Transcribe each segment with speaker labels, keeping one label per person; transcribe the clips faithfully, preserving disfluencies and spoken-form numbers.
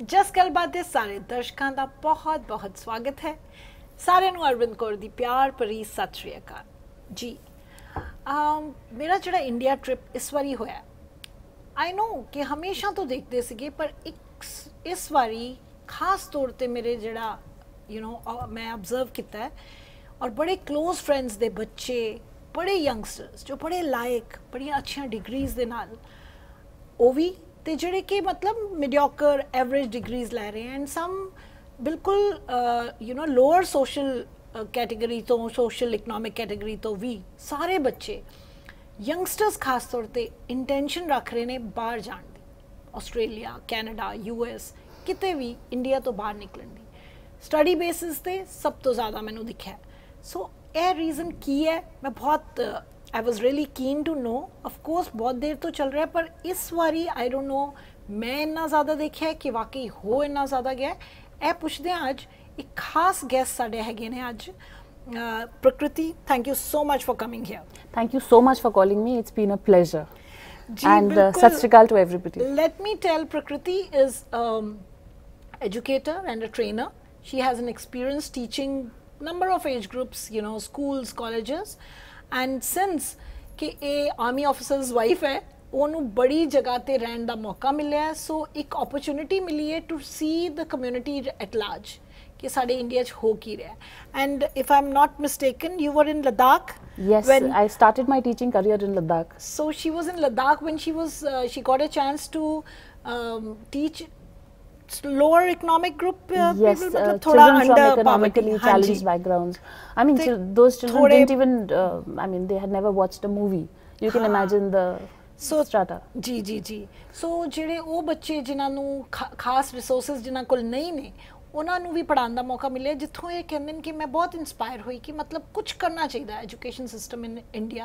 Speaker 1: जस गलबात दे सारे दर्शकों का बहुत बहुत स्वागत है। सारे नू अरविंद कौर दी प्यार भरी सत श्री अकाल जी। um, मेरा जड़ा इंडिया ट्रिप इस वारी होया, आई नो कि हमेशा तो देखते सीगे पर एक इस वारी खास तौर ते मेरे जड़ा यू नो मैं ऑब्जर्व किया है और बड़े क्लोज फ्रेंड्स दे बच्चे, बड़े यंगस्टर्स जो बड़े लायक बड़ी अच्छी डिग्रीज दे नाल वो भी ते जड़े कि मतलब मीडियोकर एवरेज डिग्रीज लै रहे हैं एंड सम बिल्कुल you know lower social category तो सोशल इकनॉमिक कैटेगरी तो भी सारे बच्चे यंगस्टर्स खास तौर पे इंटेंशन रख रहे ने बाहर जान दी, ऑस्ट्रेलिया कैनेडा यूएस किते भी इंडिया तो बाहर निकलन दी स्टडी बेसिस ते सब तो ज़्यादा मैनू दिखा। सो ए रीज़न की है मैं बहुत I was really keen to know. Of course बहुत देर तो चल रहा है पर इस बारी आई डोंट नो मैं इन्ना ज़्यादा देखा है कि वाकई हो इन्ना ज़्यादा गया है। ए पुछते हैं अज एक खास गेस्ट साडे हैगे ने अज Prakriti. Thank you so much for coming here.
Speaker 2: Thank you so much for calling me, it's been a pleasure and सत श्री अकाल to everybody.
Speaker 1: Let me tell, Prakriti is educator and a trainer. She has an experience teaching number of age groups, you know, schools, colleges. And since कि ए army officers wife है ਉਹਨੂੰ बड़ी जगह ते रहने का मौका मिले है, सो एक अपॉर्चुनिटी मिली है to see the community at large कि साडे इंडिया च हो की रहा है। And if I am not mistaken you were in Ladakh.
Speaker 2: Yes, when I started my teaching career in Ladakh.
Speaker 1: So she was in Ladakh when she was uh, she got a chance to um, teach lower economic group uh,
Speaker 2: yes,
Speaker 1: people,
Speaker 2: uh,
Speaker 1: thoda
Speaker 2: children
Speaker 1: under
Speaker 2: from economically
Speaker 1: poverty.
Speaker 2: challenged backgrounds. I mean, chil those children didn't even. Uh, I mean, they had never watched a movie. You can imagine the
Speaker 1: so
Speaker 2: strata.
Speaker 1: जी जी जी। So ਜਿਹੜੇ ਉਹ ਬੱਚੇ ਜਿਨ੍ਹਾਂ ਨੂੰ ਖਾਸ resources ਜਿਨ੍ਹਾਂ ਕੋਲ ਨਹੀਂ ਨੇ ਉਹਨਾਂ ਨੂੰ ਵੀ ਪੜ੍ਹਾਉਣ ਦਾ ਮੌਕਾ ਮਿਲਿਆ, ਜਿੱਥੋਂ ਇਹ ਕਹਿੰਦੇ ਨੇ ਕਿ ਮੈਂ ਬਹੁਤ ਇਨਸਪਾਇਰ ਹੋਈ ਕਿ ਮਤਲਬ ਕੁਝ ਕਰਨਾ ਚਾਹੀਦਾ education system in India.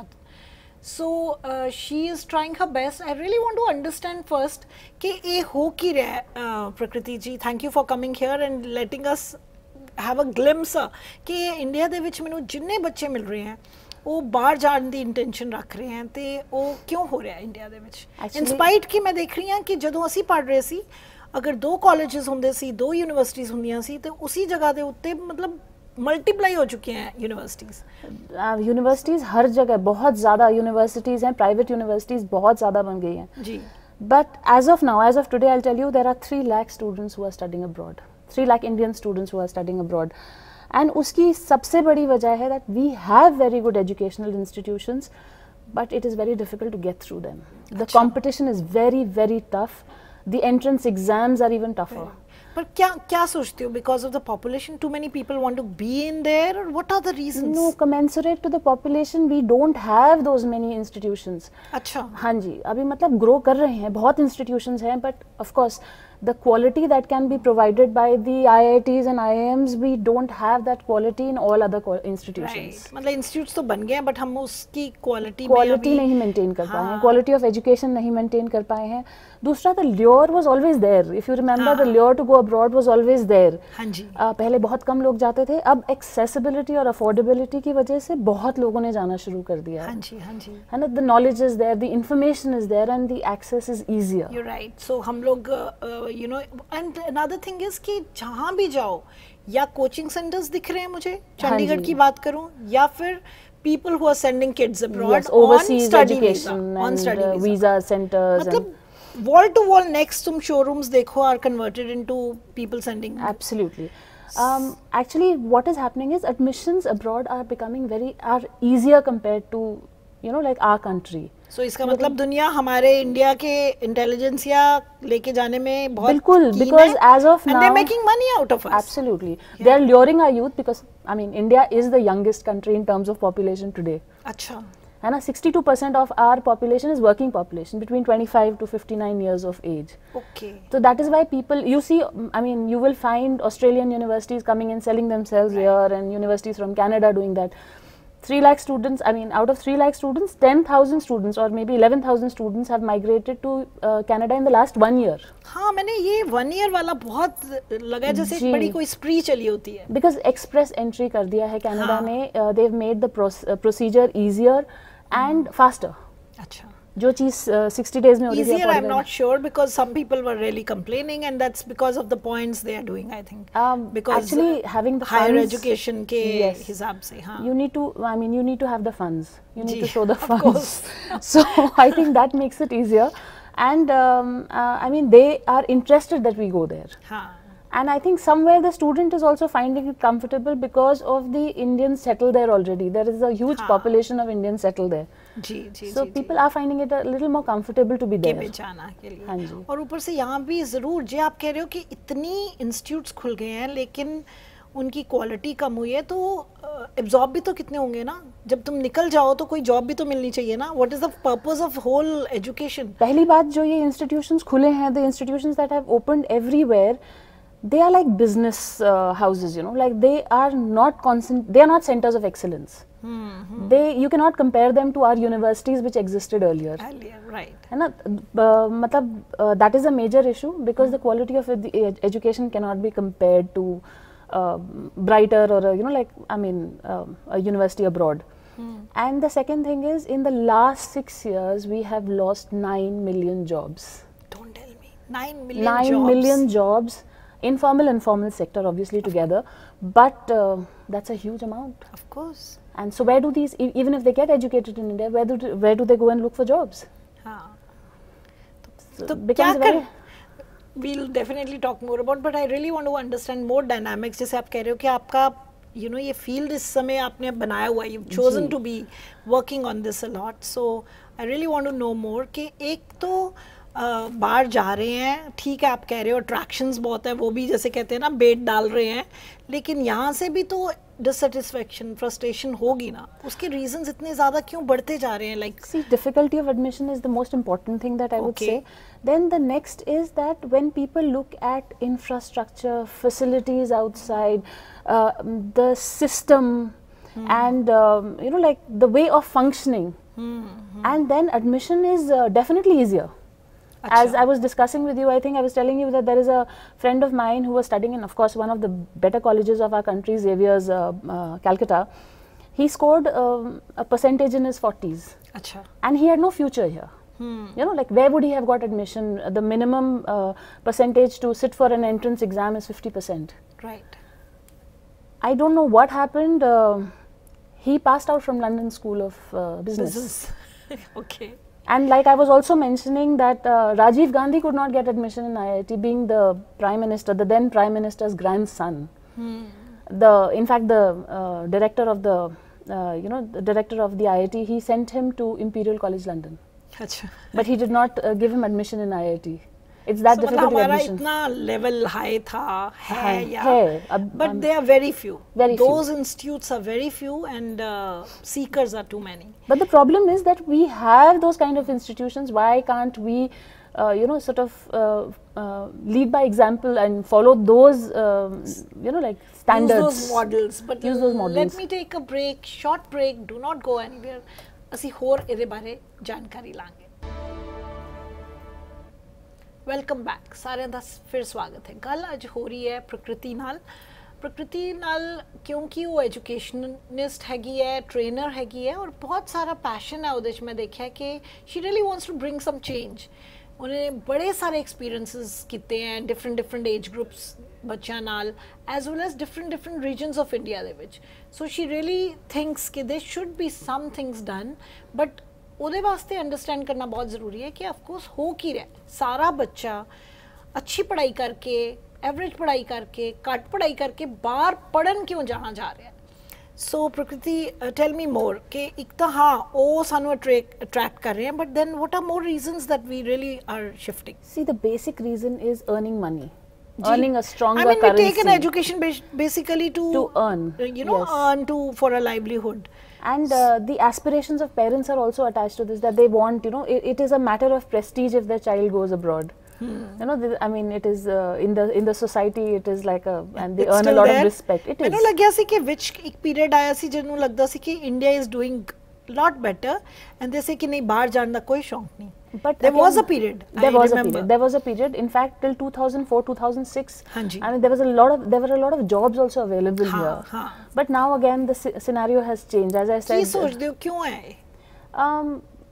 Speaker 1: So uh, she is trying her best. I really want to understand first कि ये हो की रहा है। uh, Prakriti ji, thank you for coming here and letting us have a glimpse कि इंडिया दे विच मैनू जिन्ने बच्चे मिल रहे हैं वो बाहर जाने की इंटेंशन रख रहे हैं ते वो क्यों हो रहा है इंडिया दे विच। इंस्पाइट कि मैं देख रही हाँ कि जदों असी पढ़ रहे सी अगर दो कॉलेजेस होंदे सी, दो यूनिवर्सिटीज़ होंदियां सी ते उसी जगह दे उत्ते मतलब मल्टीप्लाई हो चुके हैं यूनिवर्सिटीज़।
Speaker 2: यूनिवर्सिटीज़ uh, हर जगह बहुत ज़्यादा यूनिवर्सिटीज़ हैं, प्राइवेट यूनिवर्सिटीज़ बहुत ज़्यादा बन गई हैं
Speaker 1: जी।
Speaker 2: But as of now, as of today, I tell you there are three lakh students who are studying abroad, three lakh Indian students who are studying abroad. And उसकी सबसे बड़ी वजह है that we have very good educational institutions but it is very difficult to get through them. The competition is very very tough, the entrance exams are even tougher.
Speaker 1: पर क्या क्या सोचते हो, because of the population too many people want to be in there, और what are the reasons?
Speaker 2: No, commensurate to the population we don't have those many institutions.
Speaker 1: अच्छा,
Speaker 2: हाँ जी, अभी मतलब ग्रो कर रहे हैं, बहुत इंस्टीट्यूशंस हैं but of course the quality that can be provided by the I I Ts and I I Ms, we don't have that quality in all other institutions.
Speaker 1: Right. मतलब इंस्टीट्यूट्स तो बन गए हैं बट हम उसकी quality
Speaker 2: quality नहीं maintain कर पाए हैं, क्वालिटी ऑफ एजुकेशन नहीं मेंटेन कर पाए हैं। दूसरा, the lure was always there, if you remember the lure to go abroad was always there.
Speaker 1: हाँ जी।
Speaker 2: uh, पहले बहुत कम लोग जाते थे, अब एक्सेसिबिलिटी और अफोर्डेबिलिटी की वजह से बहुत लोगों ने जाना शुरू कर दिया है।
Speaker 1: हाँ जी, हाँ जी,
Speaker 2: है ना, the knowledge is there, the information is there and the access is easier.
Speaker 1: You right. So हम लोग you know, and another thing is कि जहाँ भी जाओ या कोचिंग सेंटर्स दिख रहे हैं मुझे, चंडीगढ़ की बात करूं या फिर people who are sending kids abroad,
Speaker 2: yes, overseas
Speaker 1: on study
Speaker 2: education
Speaker 1: visa, on
Speaker 2: and
Speaker 1: study
Speaker 2: uh,
Speaker 1: visa.
Speaker 2: visa centers,
Speaker 1: मतलब wall to wall next तुम showrooms देखो are converted into people sending.
Speaker 2: Absolutely. Um, actually, what is happening is admissions abroad are becoming very are easier compared to you know like our country.
Speaker 1: So इसका मतलब दुनिया हमारे India के intelligence या लेके जाने में बहुत
Speaker 2: बिल्कुल, because as of now
Speaker 1: and they're making money out of us.
Speaker 2: Absolutely, yeah. They are luring our youth because I mean India is the youngest country in terms of population today.
Speaker 1: अच्छा,
Speaker 2: है ना, sixty-two percent of our population is working population between twenty-five to fifty-nine years of age.
Speaker 1: Okay.
Speaker 2: So that is why people, you see, I mean, you will find Australian universities coming and selling themselves right. here, and universities from Canada doing that. Three lakh students, I mean, out of three lakh students, ten thousand students or maybe eleven thousand students have migrated to uh, Canada in the last one year.
Speaker 1: हाँ, मैंने ये one year वाला बहुत लगा जैसे एक बड़ी कोई spree चली होती है।
Speaker 2: Because express entry कर दिया है Canada ने, uh, they've made the proce procedure easier and faster.
Speaker 1: अच्छा।
Speaker 2: जो चीज sixty days में होती थी
Speaker 1: easier I'm not sure because some people were really complaining and that's because of the points they are doing I think
Speaker 2: um,
Speaker 1: because
Speaker 2: actually uh, having the
Speaker 1: higher
Speaker 2: funds,
Speaker 1: education के
Speaker 2: yes,
Speaker 1: हिसाब से हाँ
Speaker 2: you need to I mean you need to have the funds you need
Speaker 1: ji,
Speaker 2: to show the
Speaker 1: of
Speaker 2: funds
Speaker 1: course.
Speaker 2: so I think that makes it easier and um, uh, I mean they are interested that we go there
Speaker 1: हाँ
Speaker 2: and I think somewhere the student is also finding it comfortable because of the Indians settled there already. There is a huge
Speaker 1: हाँ.
Speaker 2: population of Indians settled there.
Speaker 1: जी जी
Speaker 2: So
Speaker 1: ji,
Speaker 2: people
Speaker 1: ji.
Speaker 2: are finding it a little more comfortable to be there.
Speaker 1: के जाना के लिए
Speaker 2: हाँ जी.
Speaker 1: और ऊपर से यहाँ भी ज़रूर जी आप कह रहे हो कि इतनी इंस्टीट्यूट्स खुल गए हैं लेकिन उनकी क्वालिटी कम हुई है तो एब्जॉर्ब भी तो कितने होंगे ना जब तुम निकल जाओ तो कोई जॉब भी तो मिलनी चाहिए ना what is the purpose of whole education
Speaker 2: पहली बात जो ये इंस्टीट्यूशंस खुले हैं the institutions that have opened everywhere they are like business uh, houses you know like they are not constant they are not centers of excellence mm-hmm. they you cannot compare them to our universities which existed earlier
Speaker 1: earlier right
Speaker 2: है ना uh, मतलब uh, that is a major issue because mm-hmm. the quality of ed education cannot be compared to uh, brighter or a, you know like I mean uh, a university abroad mm. and the second thing is in the last six years we have lost nine million jobs
Speaker 1: don't tell me nine million
Speaker 2: nine
Speaker 1: jobs.
Speaker 2: million jobs informal and formal sector obviously together but uh, that's a huge amount
Speaker 1: of course
Speaker 2: and so where do these e even if they get educated in India where do where do they go and look for jobs
Speaker 1: हाँ
Speaker 2: so
Speaker 1: तो
Speaker 2: क्या कर
Speaker 1: we'll definitely talk more about but I really want to understand more dynamics जैसे आप कह रहे हो कि आपका you know ये field इस समय आपने बनाया हुआ you've chosen to be working on this a lot so I really want to know more कि एक तो Uh, बाहर जा रहे हैं ठीक है आप कह रहे हो अट्रैक्शंस बहुत है वो भी जैसे कहते हैं ना बेट डाल रहे हैं लेकिन यहाँ से भी तो डिससेटिस्फैक्शन फ्रस्ट्रेशन होगी ना उसके रीजंस इतने ज़्यादा क्यों बढ़ते जा रहे हैं like
Speaker 2: see difficulty of admission is the most important thing that I would say then the next is that when people look at infrastructure facilities outside the system and um, you know like the way of functioning mm-hmm. and then admission is uh, definitely easier. As I was discussing with you, I think I was telling you that there is a friend of mine who was studying in, of course, one of the better colleges of our country, Xavier's, uh, uh, Calcutta. He scored um, a percentage in his forties.
Speaker 1: Achha.
Speaker 2: And he had no future here.
Speaker 1: Hmm.
Speaker 2: You know, like where would he have got admission? The minimum uh, percentage to sit for an entrance exam is fifty percent.
Speaker 1: Right.
Speaker 2: I don't know what happened. Uh, he passed out from London School of uh, Business.
Speaker 1: Business. Okay.
Speaker 2: And like I was also mentioning that uh, Rajiv Gandhi could not get admission in I I T being the Prime Minister, the then Prime Minister's grandson. Hmm. The, in fact, the uh, director of the, uh, you know, the director of the I I T, he sent him to Imperial College London.
Speaker 1: Achha.
Speaker 2: But he did not uh, give him admission in I I T. It's that
Speaker 1: so
Speaker 2: difficult to get admission.
Speaker 1: इतना level high था है या
Speaker 2: है, अब,
Speaker 1: but
Speaker 2: um,
Speaker 1: they are very few.
Speaker 2: Very
Speaker 1: Those
Speaker 2: few.
Speaker 1: institutes are very few and uh, seekers are too many.
Speaker 2: But the problem is that we have those kind of institutions. Why can't we, uh, you know, sort of uh, uh, lead by example and follow those, um, you know, like standards.
Speaker 1: Use those models. But
Speaker 2: use those models.
Speaker 1: Let me take a break, short break. Do not go anywhere. ਅਸੀਂ ਹੋਰ ਇਹਦੇ ਬਾਰੇ ਜਾਣਕਾਰੀ ਲਾਂਗੇ. Welcome back ਸਾਰਿਆਂ ਦਾ ਫਿਰ ਸਵਾਗਤ ਹੈ ਗੱਲ ਅੱਜ ਹੋ ਰਹੀ ਹੈ ਪ੍ਰਕਿਰਤੀ ਨਾਲ ਪ੍ਰਕਿਰਤੀ ਨਾਲ ਕਿਉਂਕਿ ਉਹ ਐਜੂਕੇਸ਼ਨਿਸਟ ਹੈਗੀ ਹੈ ਟ੍ਰੇਨਰ ਹੈਗੀ ਹੈ ਔਰ ਬਹੁਤ ਸਾਰਾ ਪੈਸ਼ਨ ਹੈ ਉਹਦੇ 'ਚ ਮੈਂ ਦੇਖਿਆ ਕਿ she really wants to bring some change ਉਹਨੇ ਬੜੇ ਸਾਰੇ ਐਕਸਪੀਰੀਐਂਸਿਸ ਕੀਤੇ ਹੈ ਡਿਫਰੈਂਟ ਡਿਫਰੈਂਟ ਏਜ ਗਰੁੱਪਸ ਬੱਚਿਆਂ ਨਾਲ as well as different different regions of India ਦੇ ਵਿੱਚ ਸੋ ਸ਼ੀ ਰੀਅਲੀ ਥਿੰਕਸ ਕਿ they should be some things done but ਉਹਦੇ ਵਾਸਤੇ ਅੰਡਰਸਟੈਂਡ ਕਰਨਾ ਬਹੁਤ ਜ਼ਰੂਰੀ ਹੈ ਕਿ ਆਫਕੋਰਸ ਹੋ ਕੀ ਰਿਹਾ ਸਾਰਾ ਬੱਚਾ ਅੱਛੀ ਪੜ੍ਹਾਈ ਕਰਕੇ ਐਵਰੇਜ ਪੜ੍ਹਾਈ ਕਰਕੇ ਘੱਟ ਪੜ੍ਹਾਈ ਕਰਕੇ ਬਾਹਰ ਪੜ੍ਹਨ ਕਿਉਂ ਜਾਣਾ ਜਾ ਰਿਹਾ ਸੋ ਪ੍ਰਕਿਰਤੀ ਟੈਲ ਮੀ ਮੋਰ ਕਿ ਇੱਕ ਤਾਂ ਹਾਂ ਉਹ ਸਾਨੂੰ ਅਟਰੈਕਟ ਕਰ ਰਹੇ ਹਨ but then what are more reasons that we really are shifting
Speaker 2: see the basic reason is earning money earning a stronger
Speaker 1: I mean,
Speaker 2: currency.
Speaker 1: we take an education basically to,
Speaker 2: to earn,
Speaker 1: you know,
Speaker 2: yes.
Speaker 1: earn to for a livelihood.
Speaker 2: And uh, the aspirations of parents are also attached to this, that they want, you know, it, it is a matter of prestige if their child goes abroad. Hmm. You know, the, I mean, it is uh, in the in the society, it is like a, and they
Speaker 1: it's
Speaker 2: earn a lot
Speaker 1: there.
Speaker 2: of respect. It is.
Speaker 1: मैंने लग गया सी कि which एक period आया सी जिन्होंने लगता सी कि India is doing lot better, and they say कि नहीं बाहर जाने का कोई शौक नहीं.
Speaker 2: But
Speaker 1: there
Speaker 2: again,
Speaker 1: was a period.
Speaker 2: There
Speaker 1: I
Speaker 2: was
Speaker 1: remember.
Speaker 2: a period. There was a period. In fact, till two thousand four, two thousand six.
Speaker 1: Hanji.
Speaker 2: I mean, there was a lot of there were a lot of jobs also available
Speaker 1: हाँ,
Speaker 2: here.
Speaker 1: हाँ.
Speaker 2: But now again, the scenario has changed. As I said.
Speaker 1: की सोचते हो क्यों है?
Speaker 2: Um,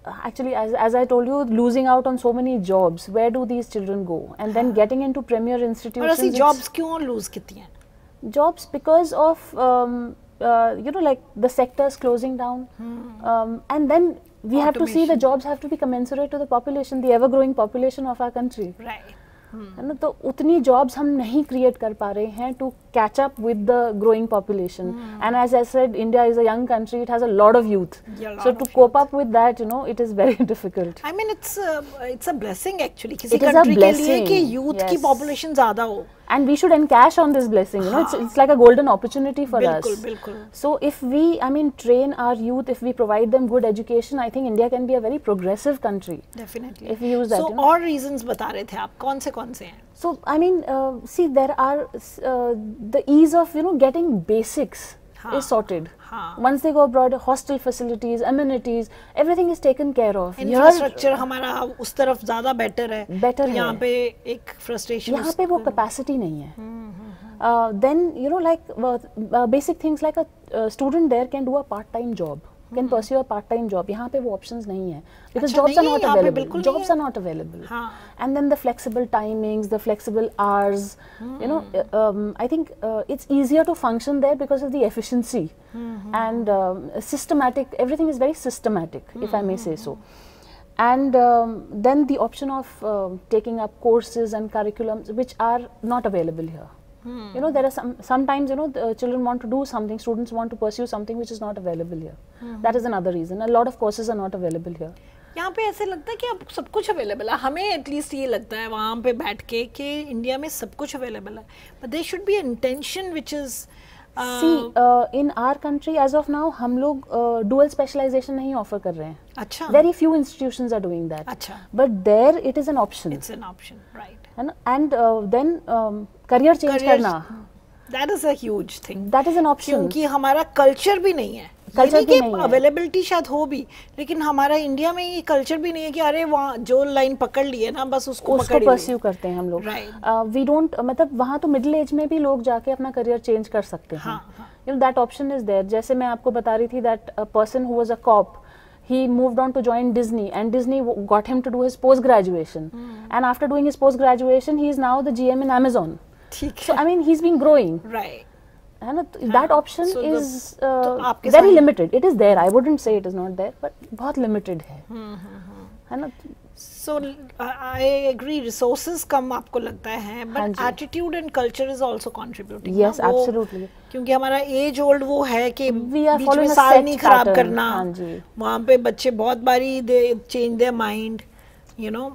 Speaker 2: actually, as, as I told you, losing out on so many jobs. Where do these children go? And then getting into premier institutions.
Speaker 1: और ऐसी jobs क्यों lose कितनी हैं?
Speaker 2: Jobs because of um, uh, you know, like the sectors closing down, hmm. um, and then we Automation. have to see the jobs have to be commensurate to the population, the ever-growing population of our country.
Speaker 1: Right.
Speaker 2: है ना, तो उतनी jobs हम नहीं create कर पा रहे हैं to catch up with the growing population and as I said India is a young country it has a lot of youth so to cope up with that you know it is very difficult
Speaker 1: I mean it's it's a blessing actually किसी country के लिए कि youth की population ज्यादा हो
Speaker 2: and we should encash on this blessing, you know. It's, it's like a golden opportunity for
Speaker 1: bilkul,
Speaker 2: us.
Speaker 1: Bilkul.
Speaker 2: So if we, I mean, train our youth, if we provide them good education, I think India can be a very progressive country.
Speaker 1: Definitely.
Speaker 2: If we use that.
Speaker 1: So
Speaker 2: you know?
Speaker 1: और reasons बता रहे थे आप, कौन से कौन से हैं?
Speaker 2: So I mean, uh, see, there are uh, the ease of, you know, getting basics हाँ, is sorted.
Speaker 1: हाँ.
Speaker 2: Once they go abroad, hostel facilities, amenities, everything is taken care of.
Speaker 1: Infrastructure हमारा उस तरफ ज़्यादा better है.
Speaker 2: Better है.
Speaker 1: यहाँ पे एक frustration.
Speaker 2: यहाँ पे वो capacity नहीं है. Uh, then you know, like uh, uh, basic things like a uh, student there can do a part-time job. Can pursue a part-time job. यहाँ पे वो options नहीं है because
Speaker 1: अच्छा,
Speaker 2: jobs are not available. Jobs are
Speaker 1: है.
Speaker 2: not available.
Speaker 1: हाँ.
Speaker 2: And then the flexible timings, the flexible hours. Hmm. You know, um, I think uh, it's easier to function there because of the efficiency hmm. and um, systematic. Everything is very systematic, hmm. if I may say so. And um, then the option of uh, taking up courses and curriculums which are not available here. Hmm. You know, there are some, sometimes, you know, the children want to do something, students want to pursue something which is not available here. Hmm. That is another reason. A lot of courses are not available here.
Speaker 1: यहाँ पे ऐसे लगता है कि अब सब कुछ available है, हमें एटलीस्ट ये लगता है वहाँ पे बैठ के कि इंडिया में सब कुछ अवेलेबल है, but there should be an intention which is
Speaker 2: uh, see uh, in our country as of now हम लोग uh, dual specialization नहीं offer कर रहे हैं.
Speaker 1: अच्छा.
Speaker 2: Very few institutions are doing that.
Speaker 1: अच्छा.
Speaker 2: But there it is an option.
Speaker 1: It's an option, right.
Speaker 2: And, and uh, then um, career change
Speaker 1: career,
Speaker 2: करना.
Speaker 1: That is a huge thing.
Speaker 2: That is an option.
Speaker 1: क्योंकि हमारा culture भी नहीं है.
Speaker 2: Culture भी नहीं है.
Speaker 1: अवेलेबिलिटी शायद हो भी, लेकिन हमारा इंडिया में ये कल्चर भी नहीं है कि अरे वहाँ जो लाइन पकड़ लिए ना बस उसको
Speaker 2: उसको परस्यू करते हैं हम लोग. वी डोंट, मतलब वहाँ तो मिडिल एज में भी लोग जाके अपना करियर चेंज कर सकते हैं. You know, that option is there. जैसे मैं आपको बता रही थी that a person who was a cop, he moved on to join Disney and Disney got him to do his post graduation hmm. and after doing his post graduation he is now the G M in Amazon. So I mean he's been growing,
Speaker 1: right.
Speaker 2: and that option
Speaker 1: so
Speaker 2: is uh, very limited. It is there, I wouldn't say it is not there, but बहुत limited है. है ना.
Speaker 1: So I agree, resources कम आपको लगता है, but attitude and culture is also contributing.
Speaker 2: Yes, absolutely.
Speaker 1: क्योंकि हमारा as old वो है कि
Speaker 2: बीच
Speaker 1: में साल नहीं खराब करना. वहाँ पे बच्चे बहुत बारी they change their mind. You know,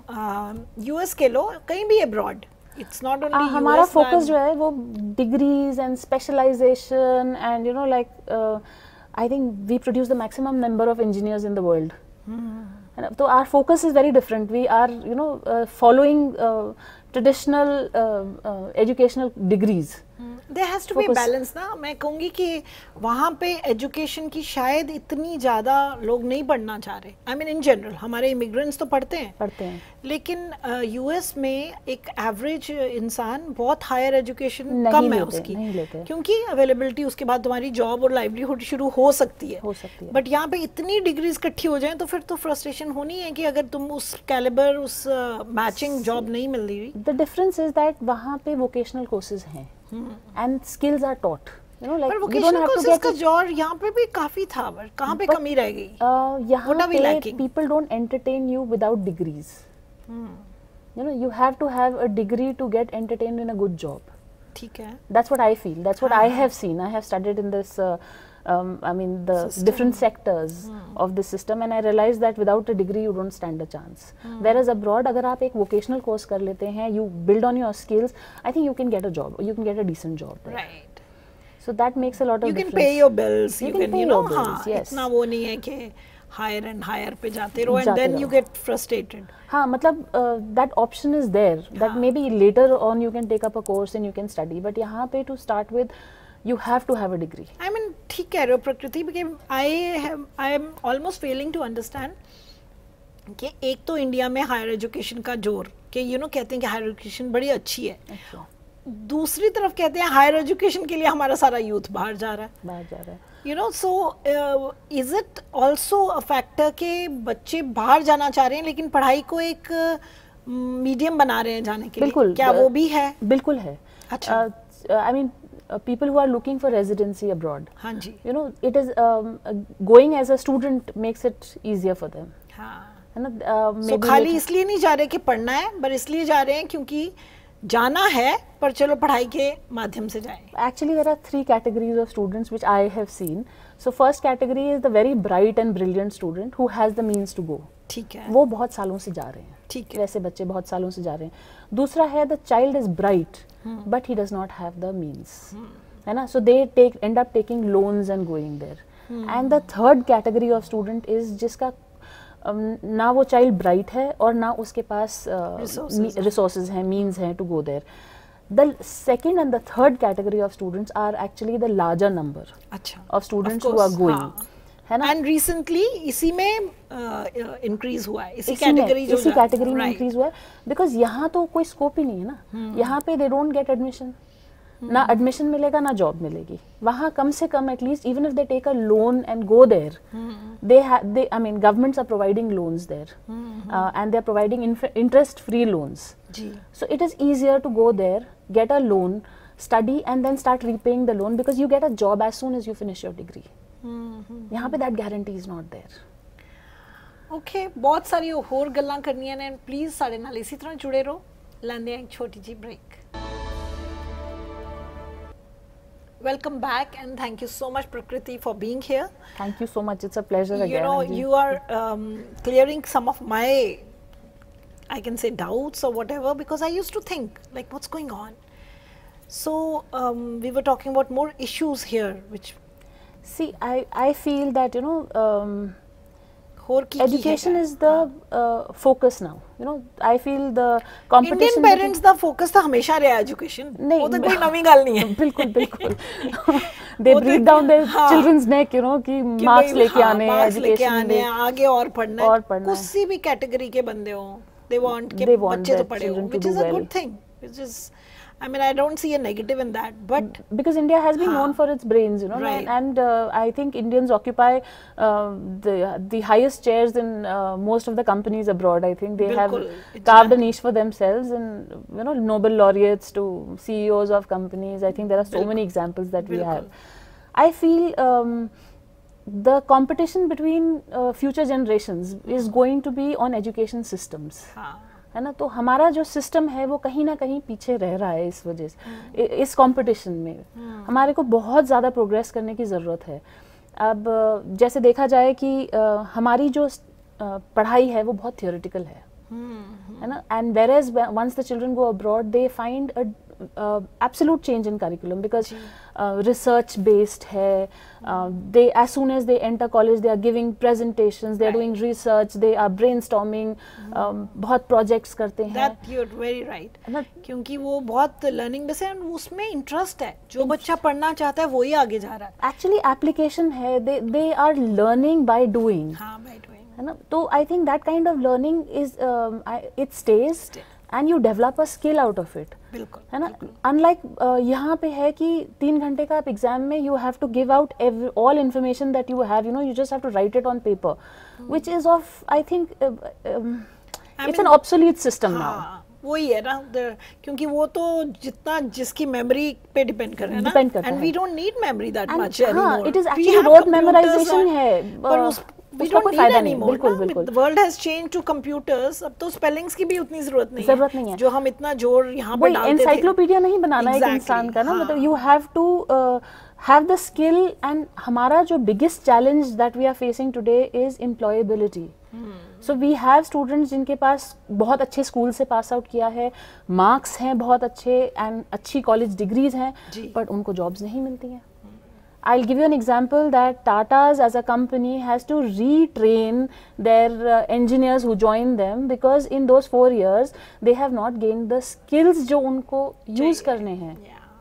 Speaker 1: US के लो कहीं भी abroad, it's not only US.
Speaker 2: हमारा फोकस जो है वो degrees and specialization and you know like I think we produce the maximum number of engineers in the world. So our focus is very different. We are, you know, uh, following uh, traditional uh, uh, educational degrees.
Speaker 1: There has to be a balance ना. मैं कहूँगी कि वहाँ पे education की शायद इतनी ज़्यादा लोग नहीं पढ़ना चाह रहे. I mean in general हमारे इमिग्रेंट्स तो पढ़ते हैं
Speaker 2: पढ़ते हैं
Speaker 1: लेकिन यूएस uh, में एक एवरेज इंसान बहुत हायर एजुकेशन कम है उसकी, क्योंकि अवेलेबिलिटी उसके बाद तुम्हारी जॉब और लाइवलीहुड शुरू हो सकती है,
Speaker 2: हो सकती है.
Speaker 1: बट यहाँ पे इतनी डिग्रीज इकट्ठी हो जाएं तो फिर तो फ्रस्ट्रेशन होनी है कि अगर तुम उस कैलिबर उस मैचिंग uh, जॉब नहीं मिल रही.
Speaker 2: द डिफरेंस इज दैट वहाँ पे वोकेशनल कोर्सेज हैं and skills are taught, you know, like
Speaker 1: you don't have to get का जोर यहाँ पे भी काफी था, पर कहाँ पे कमी रह गई?
Speaker 2: यहाँ पे people don't entertain you without degrees. You know, you have to have a degree to get entertained in a good job.
Speaker 1: ठीक है.
Speaker 2: That's what I feel. That's what I have seen. I have studied in this. Uh, Um, I mean the system. different sectors hmm. of the system, and I realized that without a degree you don't stand a chance. Hmm. Whereas abroad, अगर आप एक vocational course कर लेते हैं, you build on your skills, I think you can get a job. You can get a decent job there.
Speaker 1: Right.
Speaker 2: So that makes a lot of
Speaker 1: you
Speaker 2: difference.
Speaker 1: You can pay your bills.
Speaker 2: You,
Speaker 1: you
Speaker 2: can,
Speaker 1: can
Speaker 2: pay
Speaker 1: you know,
Speaker 2: your bills.
Speaker 1: हाँ,
Speaker 2: yes.
Speaker 1: इतना वो नहीं है कि higher and higher पे जाते रहो and then you get frustrated.
Speaker 2: हाँ, मतलब uh, that option is there. That हाँ. maybe later on you can take up a course and you can study. But यहाँ पे to start with, you have to have a degree.
Speaker 1: I mean, ठीक कह रहे हो प्रकृति, because I have I am almost failing to understand कि एक तो इंडिया में हायर एजुकेशन का जोर कि यू नो कहते हैं कि हायर एजुकेशन बड़ी अच्छी है. अच्छा. दूसरी तरफ कहते हैं हायर एजुकेशन के लिए हमारा सारा यूथ बाहर जा रहा है.
Speaker 2: बाहर जा रहा है.
Speaker 1: You know so is it also a factor के बच्चे बाहर जाना चाह रहे हैं लेकिन पढ़ाई को एक मीडियम uh, बना रहे हैं जाने के
Speaker 2: बिल्कुल,
Speaker 1: लिए, क्या वो भी है?
Speaker 2: बिल्कुल है. अच्छा, I mean people who are looking for residency abroad,
Speaker 1: हाँ जी,
Speaker 2: you know, it is um, uh, going as a student makes it easier for them.
Speaker 1: हाँ,
Speaker 2: है ना. uh,
Speaker 1: so खाली इसलिए नहीं जा रहे कि पढ़ना है, पर इसलिए जा रहे हैं क्योंकि जाना है, पर चलो पढ़ाई के माध्यम से जाएं.
Speaker 2: Actually there are three categories of students which I have seen. So first category is the very bright and brilliant student who has the means to go.
Speaker 1: ठीक है,
Speaker 2: वो बहुत सालों से जा रहे हैं.
Speaker 1: ठीक है,
Speaker 2: वैसे बच्चे बहुत सालों से जा रहे हैं. दूसरा है the child is bright but he does not have the means, है ना. So they take end up taking loans and going there. And the third category of student is जिसका um, ना वो child bright है और ना उसके पास uh, resources हैं, means हैं to go there. The second and the third category of students are actually the larger number
Speaker 1: अच्छा,
Speaker 2: of students who are going,
Speaker 1: हाँ.
Speaker 2: है ना.
Speaker 1: एंड रिसेंटली इसी में इंक्रीज uh, हुआ है, इसी
Speaker 2: इसी
Speaker 1: कैटेगरी
Speaker 2: में इसी कैटेगरी में इंक्रीज हुआ है, बिकॉज यहाँ तो कोई स्कोप ही नहीं है ना. यहाँ पे दे डोंट गेट एडमिशन, ना एडमिशन मिलेगा ना जॉब मिलेगी. वहाँ कम से कम at least even if they take a loan and go there, they they I mean governments are providing loans there and they are providing interest free loans. So it is easier to go there, get a loan, study and then start repaying the loan because you get a job as soon as you finish your degree. यहाँ पे that guarantee is not there.
Speaker 1: Okay, बहुत सारी और गल्लां करनियां ने, please साडे नाल इसी तरह जुड़े रहो. लेंदे एक छोटी जी break. Welcome back and thank you so much Prakriti for being here.
Speaker 2: Thank you so much. It's a pleasure again.
Speaker 1: You know,
Speaker 2: Anji.
Speaker 1: you are um, clearing some of my, I can say, doubts or whatever, because I used to think like what's going on. So um, we were talking about more issues here, which
Speaker 2: see, I I feel that you know um,
Speaker 1: की
Speaker 2: education is the uh, focus now. You know, I feel the competition.
Speaker 1: Indian parents दा focus था हमेशा रहा education.
Speaker 2: नहीं,
Speaker 1: वो तो कोई नवी गल नहीं है.
Speaker 2: बिल्कुल बिल्कुल. They breathe down their हाँ, children's neck, you know, कि marks लेके आने हैं, education
Speaker 1: आने हैं, आगे और पढ़ना है.
Speaker 2: और पढ़ना है.
Speaker 1: किसी भी category के बंदे हों, they want के बच्चे तो पढ़े हों, which is a good thing. Which is I mean, I don't see a negative in that, but
Speaker 2: because India has been
Speaker 1: हाँ,
Speaker 2: known for its brains, you know,
Speaker 1: right.
Speaker 2: and, and uh, I think Indians occupy uh, the the highest chairs in uh, most of the companies abroad. I think they
Speaker 1: Bilkul,
Speaker 2: have carved a niche for themselves, and you know, Nobel laureates to C E Os of companies. I think there are so Bilkul. many examples that Bilkul. we have. I feel um, the competition between uh, future generations is going to be on education systems.
Speaker 1: हाँ.
Speaker 2: है ना. तो हमारा जो system है वो कहीं ना कहीं पीछे रह रहा है इस वजह से, इस कंपटीशन में. हमारे को बहुत ज़्यादा प्रोग्रेस करने की ज़रूरत है. अब जैसे देखा जाए कि हमारी जो पढ़ाई है वो बहुत थियोरेटिकल है, है ना. And where as once the children go abroad they find a absolute change in curriculum because research based है. they as soon as they enter college they are giving presentations, they are doing research, they are brainstorming, um, बहुत projects करते हैं.
Speaker 1: That you're very right. क्योंकि वो बहुत learning based है, उसमें interest है. जो बच्चा पढ़ना चाहता है वही आगे जा रहा है.
Speaker 2: Actually application है, they they are learning by doing.
Speaker 1: हाँ, by doing.
Speaker 2: है ना. तो I think that kind of learning is um, I, it stays. Stay. And you develop a skill out of it.
Speaker 1: बिल्कुल,
Speaker 2: है ना. Unlike uh, यहाँ पे है कि तीन घंटे का आप एग्जाम में you have to give out every, all information that you have. You know, you just have to write it on paper, hmm. which is of I think uh, um, it's mean, an obsolete system हाँ, now.
Speaker 1: वही है ना, क्योंकि वो तो जितना जिसकी memory पे डिपेंड कर रहा है ना.
Speaker 2: डिपेंड करता है.
Speaker 1: And we don't need memory that
Speaker 2: and,
Speaker 1: much anymore.
Speaker 2: हाँ, it is actually rote memorization है.
Speaker 1: पर उस We
Speaker 2: don't
Speaker 1: need
Speaker 2: फायदा
Speaker 1: anymore.
Speaker 2: बिल्कुल बिल्कुल.
Speaker 1: The world has changed to computers. अब तो spellings की भी उतनी जरूरत नहीं
Speaker 2: जरूरत नहीं है.
Speaker 1: जो हम इतना जोर यहाँ पे डालते थे.
Speaker 2: एनसाइक्लोपीडिया नहीं बनाना है एक इंसान का ना. मतलब you have to uh, have the skill, and हमारा जो biggest challenge that we are facing today is employability. Hmm. So we have students जिनके पास बहुत अच्छे स्कूल से पास आउट किया है, मार्क्स हैं बहुत अच्छे एंड अच्छी कॉलेज डिग्रीज हैं, बट उनको जॉब्स नहीं मिलती हैं. I'll give you an example that Tata's as a company has to retrain their uh, engineers who join them because in those four years they have not gained the skills जो उनको use करने हैं.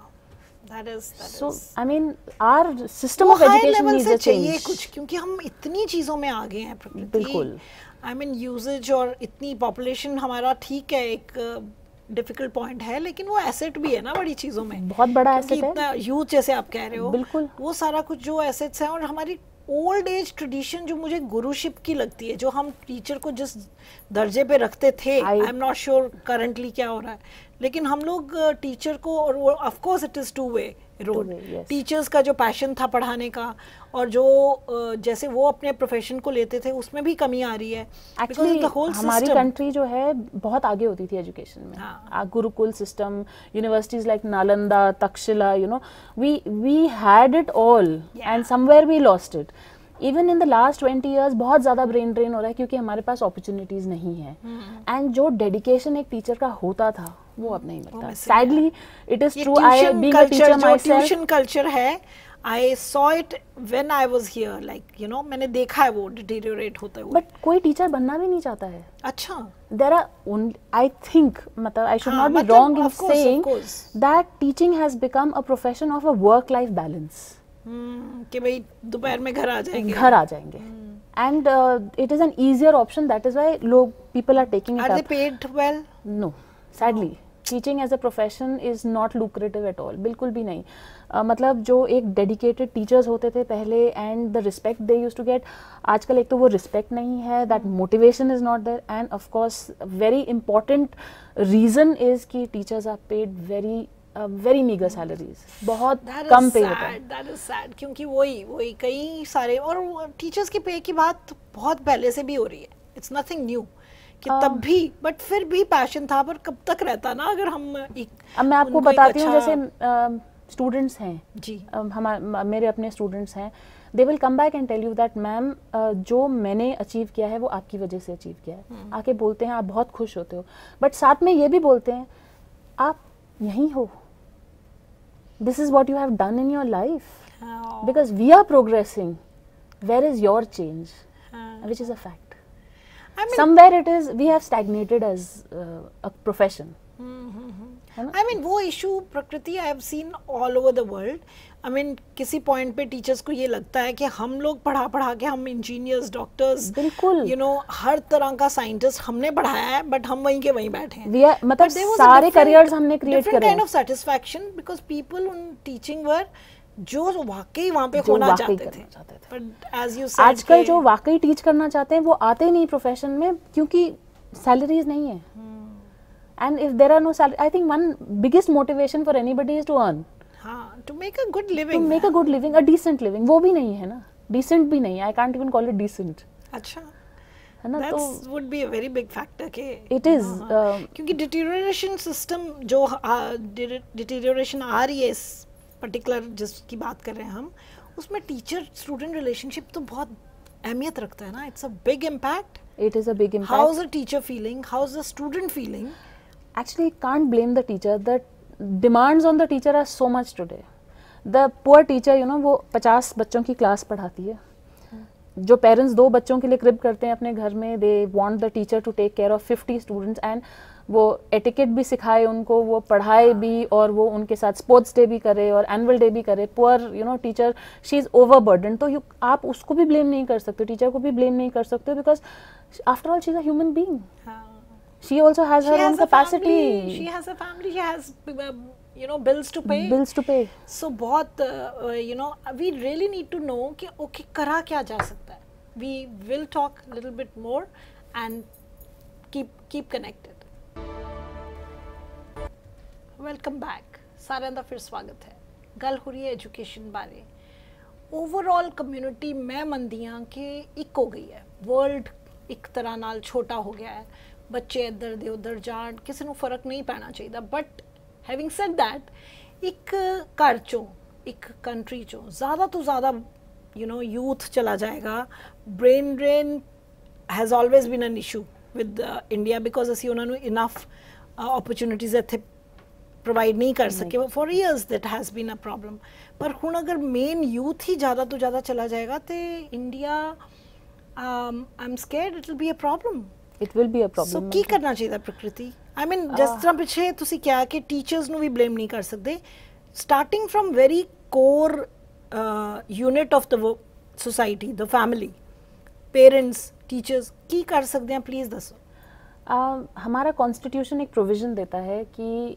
Speaker 1: That is, that
Speaker 2: so
Speaker 1: is.
Speaker 2: I mean our system of education needs a change.
Speaker 1: कुछ क्योंकि हम इतनी चीजों में आगे हैं प्रकृति.
Speaker 2: बिल्कुल.
Speaker 1: I mean usage और इतनी population हमारा ठीक है, एक डिफिकल्ट पॉइंट है, लेकिन वो एसेट भी है ना बड़ी चीज़ों में,
Speaker 2: बहुत बड़ा एसेट है।
Speaker 1: इतना यूथ जैसे आप कह रहे हो,
Speaker 2: बिल्कुल
Speaker 1: वो सारा कुछ जो एसेट्स हैं, और हमारी ओल्ड एज ट्रेडिशन जो मुझे गुरुशिप की लगती है, जो हम टीचर को जिस दर्जे पे रखते थे, I am not sure currently क्या हो रहा है, लेकिन हम लोग टीचर को, और वो of course it is two way road, teachers का जो पैशन था पढ़ाने का, और जो जैसे वो अपने प्रोफेशन को लेते थे, उसमें भी कमी आ रही है।
Speaker 2: एक्चुअली हमारी कंट्री जो है बहुत आगे होती थी एजुकेशन में, हाँ. Gurukul system, universities like Nalanda, Takshashila, you know, we we had it all and somewhere we lost it. Even in the last twenty years बहुत ज़्यादा ब्रेन ड्रेन हो रहा है क्योंकि हमारे पास अपॉर्चुनिटीज नहीं है, एंड hmm. जो डेडिकेशन एक टीचर का होता था वो अब नहीं मिलता। Sadly it is true, I being a teacher myself,
Speaker 1: tuition culture है, I saw it when I was here, like you know, मैंने देखा है वो डिटेरियोरेट होता हुआ।
Speaker 2: बट कोई टीचर बनना भी नहीं चाहता है।
Speaker 1: अच्छा,
Speaker 2: देयर आर, आई थिंक, मतलब I should not be wrong in saying that teaching has become a profession of a work life balance,
Speaker 1: कि भाई दोपहर में घर आ जाएंगे,
Speaker 2: घर आ जाएंगे, and it is an easier option, that is why लोग, people are taking it up.
Speaker 1: Are they paid well?
Speaker 2: No, sadly teaching as a profession is not lucrative at all, बिल्कुल भी नहीं। uh, मतलब जो एक डेडिकेटेड टीचर्स होते थे पहले, and the respect they used to get, आजकल एक तो वो रिस्पेक्ट नहीं है, that motivation is not there, and of course very important reason is कि teachers are paid very very meagre salaries, बहुत कम पे होता है।
Speaker 1: दैट इज सैड, क्योंकि वही वही कई सारे, और टीचर्स की पे की बात बहुत पहले से भी हो रही है, इट्स नथिंग न्यू कि uh, तब भी, बट फिर भी पैशन था, पर कब तक रहता ना, अगर हम एक,
Speaker 2: अब मैं आपको बताती हूँ, जैसे स्टूडेंट्स uh, हैं जी, हमारे मेरे अपने स्टूडेंट्स हैं, they will come back and tell you that ma'am जो मैंने अचीव किया है वो आपकी वजह से अचीव किया है, hmm. आके बोलते हैं, आप बहुत खुश होते हो, बट साथ में ये भी बोलते हैं आप यहीं हो, this is what you have done in your life, oh. because we are progressing, where is your change, uh. which is a fact. I mean, somewhere it is, we have stagnated as uh, a profession.
Speaker 1: mm-hmm. I mean वो issue प्रकृति I have seen all over the world. I mean किसी point पे teachers को ये लगता है कि हम लोग पढ़ा पढ़ा के हम engineers, doctors,
Speaker 2: बिल्कुल,
Speaker 1: you know, हर तरह का scientist हमने पढ़ाया है, but हम वहीं के वहीं बैठे हैं।
Speaker 2: We are, मतलब सारे careers हमने create करे हैं।
Speaker 1: Different kind of satisfaction because people उन teaching were जो वाकई वहाँ पे होना चाहते थे, but as you said,
Speaker 2: आजकल जो वाकई टीच करना चाहते हैं वो आते नहीं प्रोफेशन में क्योंकि सैलरीज नहीं है, and if there are no salary, I think one biggest motivation for anybody is to earn,
Speaker 1: हाँ, to make a good living,
Speaker 2: to make a good living, a decent living, वो भी नहीं है ना, डिसेंट भी नहीं, I can't even call it decent.
Speaker 1: अच्छा,
Speaker 2: है ना, तो
Speaker 1: would be a very big factor के
Speaker 2: इट इज,
Speaker 1: क्योंकि डिटेरियोरेशन सिस्टम जो डिटेरियोरेशन आ रही है इस पर्टिकुलर जिसकी बात कर रहे हैं हम, उसमें टीचर स्टूडेंट रिलेशनशिप तो बहुत अहमियत रखता है ना, it's a big impact,
Speaker 2: it is a big impact.
Speaker 1: How is the teacher feeling, how is the student feeling?
Speaker 2: Actually can't blame the teacher, the demands on the teacher are so much today, the poor teacher, you know, वो पचास बच्चों की class पढ़ाती है, जो parents दो बच्चों के लिए क्रिब करते हैं अपने घर में, they want the teacher to take care of fifty students, and वो एटिकेट भी सिखाए उनको, वो पढ़ाए भी, और वो उनके साथ स्पोर्ट्स डे भी करे और एनुअल डे भी करे। Poor, you know, teacher, she is overburden, तो यू आप उसको भी ब्लेम नहीं कर सकते, टीचर को भी ब्लेम नहीं कर सकते, because after all she is a human being, she also has her own capacity,
Speaker 1: she has a family, she has you know bills to pay,
Speaker 2: bills to pay,
Speaker 1: so बहुत uh, you know we really need to know कि okay करा क्या जा सकता है। we will talk a little bit more and keep keep connected। Welcome back, साਰਿਆਂ ਦਾ ਫਿਰ ਸਵਾਗਤ ਹੈ। ਗੱਲ ਹੋ ਰਹੀ ਹੈ ਐਜੂਕੇਸ਼ਨ ਬਾਰੇ। ਓਵਰਆਲ ਕਮਿਊਨਿਟੀ ਮੈਂ ਮੰਨਦੀ ਹਾਂ ਕਿ ਇੱਕ ਹੋ ਗਈ ਹੈ, ਵਰਲਡ ਇੱਕ ਤਰ੍ਹਾਂ ਨਾਲ ਛੋਟਾ ਹੋ ਗਿਆ ਹੈ, ਬੱਚੇ ਇੱਧਰ ਦੇ ਉੱਧਰ ਜਾਣ, ਕਿਸੇ ਨੂੰ ਫਰਕ ਨਹੀਂ ਪੈਣਾ ਚਾਹੀਦਾ, ਬਟ ਹੈਵਿੰਗ ਸੈਡ ਦੈਟ, ਇੱਕ ਘਰ ਚੋਂ, ਇੱਕ ਕੰਟਰੀ ਚੋਂ ਜ਼ਿਆਦਾ ਤੋਂ ਜ਼ਿਆਦਾ ਯੂ ਨੋ ਯੂਥ ਚਲਾ ਜਾਏਗਾ, brain drain has always been an issue with India, because ਅਸੀਂ ਉਹਨਾਂ ਨੂੰ ਇਨਫ अपॉर्चुनिटीज़ ਇੱਥੇ प्रोवाइड नहीं कर सके, for years that has been a problem. पर हुण अगर मेन यूथ ही ज़्यादा तो ज़्यादा चला जाएगा तो India, I am scared it will be a problem,
Speaker 2: it will be a problem.
Speaker 1: So की करना चाहिए प्रकृति, आई मीन जिस तरह पिछे तुसी क्या कि टीचर्स नू भी ब्लेम नहीं कर सकते, starting from very core unit of the society, the family, parents, teachers की कर सकते हैं, प्लीज़ दसो।
Speaker 2: uh, हमारा कॉन्स्टिट्यूशन एक प्रोविजन देता है कि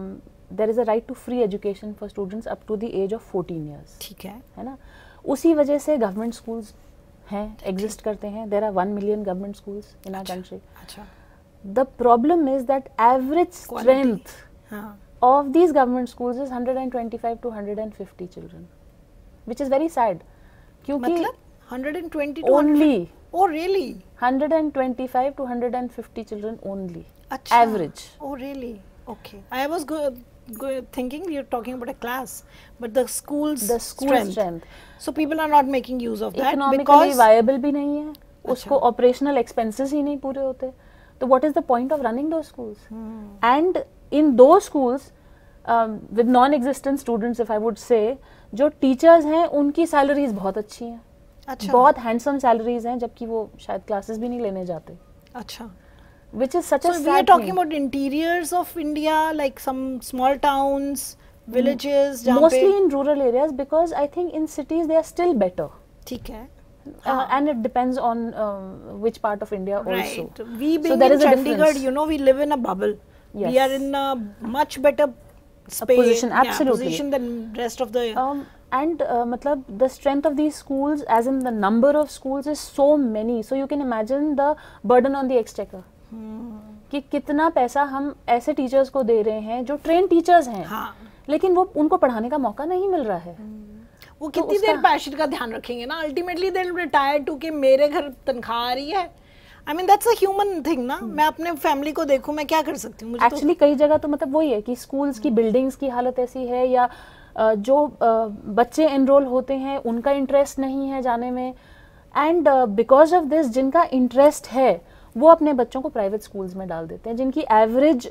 Speaker 2: there is a right to free education for students up to the age of fourteen years.
Speaker 1: ठीक है,
Speaker 2: है ना। उसी वजह से गवर्नमेंट स्कूल्स हैं, एग्जिस्ट करते हैं। There are one million government schools in our country.
Speaker 1: अच्छा,
Speaker 2: the problem is that average strength
Speaker 1: हाँ,
Speaker 2: of these government schools is one hundred twenty-five to one hundred fifty children, which is very sad. क्योंकि
Speaker 1: मतलब one hundred twenty to
Speaker 2: only
Speaker 1: oh really
Speaker 2: one hundred twenty-five to one hundred fifty children only.
Speaker 1: अच्छा,
Speaker 2: average.
Speaker 1: Oh really? Okay, I was go, go, thinking you're talking about a class, but the school's
Speaker 2: the school strength. strength.
Speaker 1: So people are not making use of that
Speaker 2: economically
Speaker 1: because
Speaker 2: viable भी नहीं है,
Speaker 1: अच्छा,
Speaker 2: उसको operational expenses ही नहीं पूरे होते, तो what is the point of running those schools?
Speaker 1: hmm.
Speaker 2: And in those schools um, with non-existent students, if I would say, जो teachers हैं उनकी salaries बहुत अच्छी हैं,
Speaker 1: अच्छा,
Speaker 2: बहुत handsome salaries हैं, जबकि वो शायद classes भी नहीं लेने जाते।
Speaker 1: अच्छा,
Speaker 2: which is such
Speaker 1: so
Speaker 2: a sad
Speaker 1: we are talking
Speaker 2: thing.
Speaker 1: about interiors of India, like some small towns, villages,
Speaker 2: mm. mostly in rural areas, because I think in cities they are still better.
Speaker 1: ठीक है,
Speaker 2: Uh, and it depends on um, which part of India
Speaker 1: right.
Speaker 2: also.
Speaker 1: We being
Speaker 2: so there
Speaker 1: in
Speaker 2: is a
Speaker 1: Chandigarh,
Speaker 2: difference.
Speaker 1: you know, we live in a bubble.
Speaker 2: Yes.
Speaker 1: We are in a much better space,
Speaker 2: position,
Speaker 1: yeah,
Speaker 2: absolutely.
Speaker 1: position than rest of the.
Speaker 2: Um, and uh, matlab, the strength of these schools, as in the number of schools, is so many. So you can imagine the burden on the exchequer.
Speaker 1: hmm.
Speaker 2: कि कितना पैसा हम ऐसे teachers को दे रहे हैं जो train teachers हैं,
Speaker 1: हाँ,
Speaker 2: लेकिन वो उनको पढ़ाने का मौका नहीं मिल रहा है।
Speaker 1: hmm. वो तो कितनी देर पैशन का ध्यान रखेंगे ना, अल्टीमेटली दे रिटायर टू के मेरे घर तनख्वाह आ रही है। I mean that's a human thing ना, मैं अपने फैमिली को देखूं, मैं क्या कर सकती हूँ।
Speaker 2: एक्चुअली तो, कई जगह तो मतलब वही है कि स्कूल्स की बिल्डिंग्स की हालत ऐसी है, या जो बच्चे एनरोल होते हैं उनका इंटरेस्ट नहीं है जाने में, एंड बिकॉज ऑफ दिस जिनका इंटरेस्ट है वो अपने बच्चों को प्राइवेट स्कूल्स में डाल देते हैं, जिनकी average